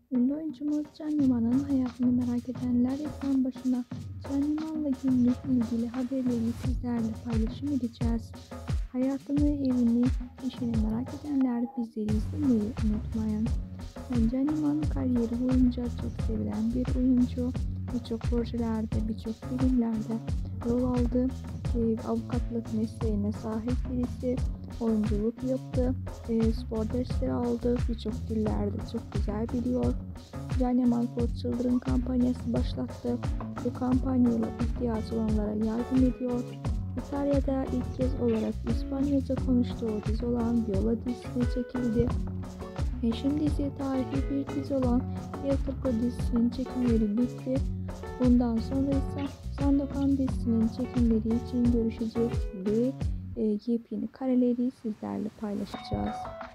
Ünlü oyuncumuz Can Yaman'ın hayatını merak edenler ekran başına. Can Yaman'la günlük ilgili haberleri sizlerle paylaşım edeceğiz. Hayatını, evini, işini merak edenler bizleri izlemeyi unutmayın. Can Yaman kariyeri boyunca çok sevilen bir oyuncu. Birçok projelerde, birçok filmlerde rol aldı. Avukatlık mesleğine sahip birisi. Oyunculuk yaptı. Spor dersleri aldı. Birçok dillerde çok güzel biliyor. Can Yaman For Children kampanyası başlattı. Bu kampanyayla ihtiyacı olanlara yardım ediyor. İtalya'da ilk kez olarak İspanyolca konuştuğu dizi olan Viola dizisine çekildi. Şimdi ise tarihi bir dizi olan El Turco dizisinin çekimleri bitti. Bundan sonra ise Sandokan dizisinin çekimleri için görüşecek ve yepyeni kareleri sizlerle paylaşacağız.